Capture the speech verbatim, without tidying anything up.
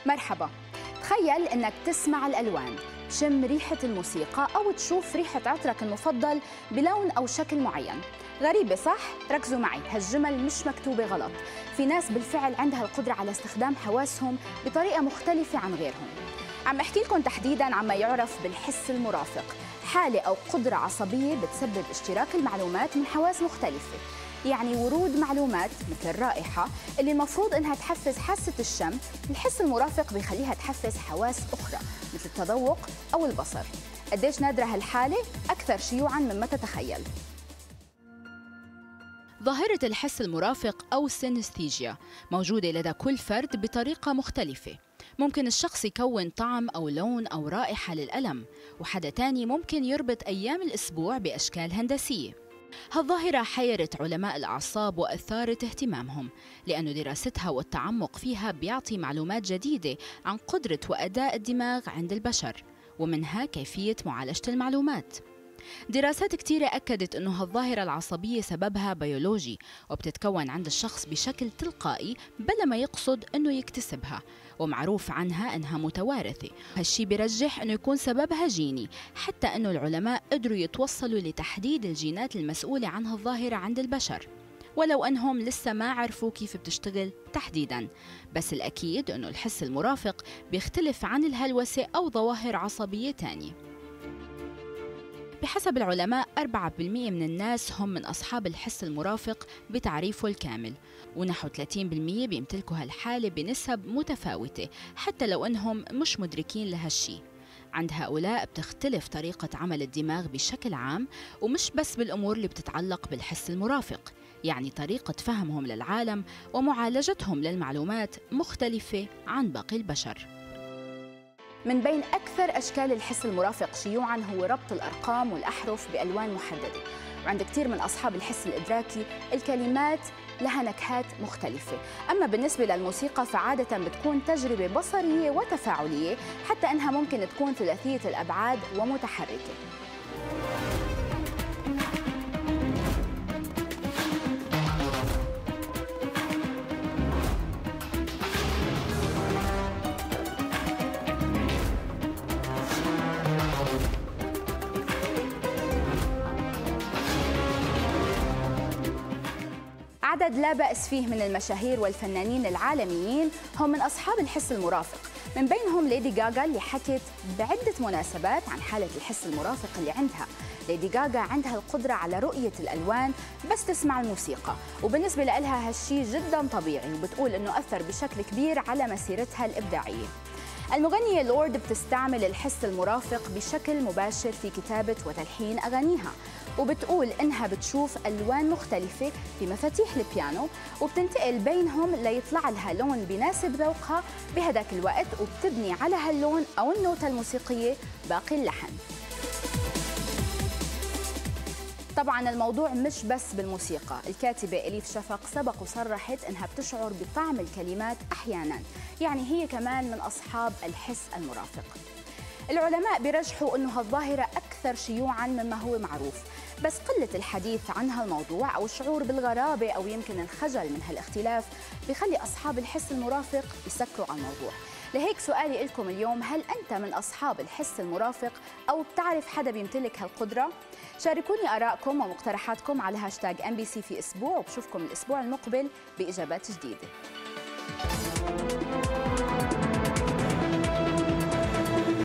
مرحبا. تخيل انك تسمع الالوان، تشم ريحة الموسيقى او تشوف ريحة عطرك المفضل بلون او شكل معين. غريبة صح؟ ركزوا معي، هالجمل مش مكتوبة غلط. في ناس بالفعل عندها القدرة على استخدام حواسهم بطريقة مختلفة عن غيرهم. عم احكي لكم تحديداً عما يعرف بالحس المرافق، حالة أو قدرة عصبية بتسبب اشتراك المعلومات من حواس مختلفة. يعني ورود معلومات مثل الرائحة اللي المفروض إنها تحفز حاسة الشم، الحس المرافق بيخليها تحفز حواس أخرى مثل التذوق أو البصر. قديش نادرة هالحالة؟ أكثر شيوعاً مما تتخيل. ظاهرة الحس المرافق أو السينستيجيا موجودة لدى كل فرد بطريقة مختلفة. ممكن الشخص يكون طعم أو لون أو رائحة للألم، وحدا تاني ممكن يربط أيام الأسبوع بأشكال هندسية. هالظاهرة حيرت علماء الأعصاب وأثارت اهتمامهم، لأن دراستها والتعمق فيها بيعطي معلومات جديدة عن قدرة وأداء الدماغ عند البشر، ومنها كيفية معالجة المعلومات. دراسات كتيرة أكدت أنه هالظاهرة العصبية سببها بيولوجي، وبتتكون عند الشخص بشكل تلقائي بلا ما يقصد أنه يكتسبها، ومعروف عنها أنها متوارثة. هالشي برجح أنه يكون سببها جيني، حتى أنه العلماء قدروا يتوصلوا لتحديد الجينات المسؤولة عن هالظاهرة عند البشر، ولو أنهم لسه ما عرفوا كيف بتشتغل تحديداً. بس الأكيد أنه الحس المرافق بيختلف عن الهلوسة أو ظواهر عصبية تانية. بحسب العلماء أربعة بالمئة من الناس هم من أصحاب الحس المرافق بتعريفه الكامل، ونحو ثلاثين بالمئة بيمتلكوا هالحالة بنسب متفاوتة حتى لو أنهم مش مدركين لهالشي. عند هؤلاء بتختلف طريقة عمل الدماغ بشكل عام، ومش بس بالأمور اللي بتتعلق بالحس المرافق، يعني طريقة فهمهم للعالم ومعالجتهم للمعلومات مختلفة عن باقي البشر. من بين أكثر أشكال الحس المرافق شيوعاً هو ربط الأرقام والأحرف بألوان محددة، وعند كثير من أصحاب الحس الإدراكي الكلمات لها نكهات مختلفة. أما بالنسبة للموسيقى فعادة بتكون تجربة بصرية وتفاعلية، حتى أنها ممكن تكون ثلاثية الأبعاد ومتحركة. عدد لا بأس فيه من المشاهير والفنانين العالميين هم من أصحاب الحس المرافق، من بينهم ليدي غاغا اللي حكت بعدة مناسبات عن حالة الحس المرافق اللي عندها. ليدي غاغا عندها القدرة على رؤية الألوان بس تسمع الموسيقى، وبالنسبة لها هالشي جدا طبيعي، وبتقول إنه أثر بشكل كبير على مسيرتها الإبداعية. المغنية لورد بتستعمل الحس المرافق بشكل مباشر في كتابة وتلحين أغانيها، وبتقول إنها بتشوف ألوان مختلفة في مفاتيح البيانو وبتنتقل بينهم ليطلع لها لون بيناسب ذوقها بهداك الوقت، وبتبني على هاللون أو النوتة الموسيقية باقي اللحن. طبعاً الموضوع مش بس بالموسيقى، الكاتبة إليف شفق سبق وصرحت إنها بتشعر بطعم الكلمات أحياناً، يعني هي كمان من أصحاب الحس المرافق. العلماء بيرجحوا إنه هالظاهرة أكثر شيوعاً مما هو معروف، بس قلة الحديث عن هالموضوع أو الشعور بالغرابة أو يمكن الخجل من هالاختلاف بيخلي أصحاب الحس المرافق يسكروا على الموضوع. لهيك سؤالي لكم اليوم، هل أنت من أصحاب الحس المرافق أو بتعرف حدا بيمتلك هالقدرة؟ شاركوني آرائكم ومقترحاتكم على هاشتاج إم بي سي في أسبوع، وبشوفكم الأسبوع المقبل بإجابات جديدة.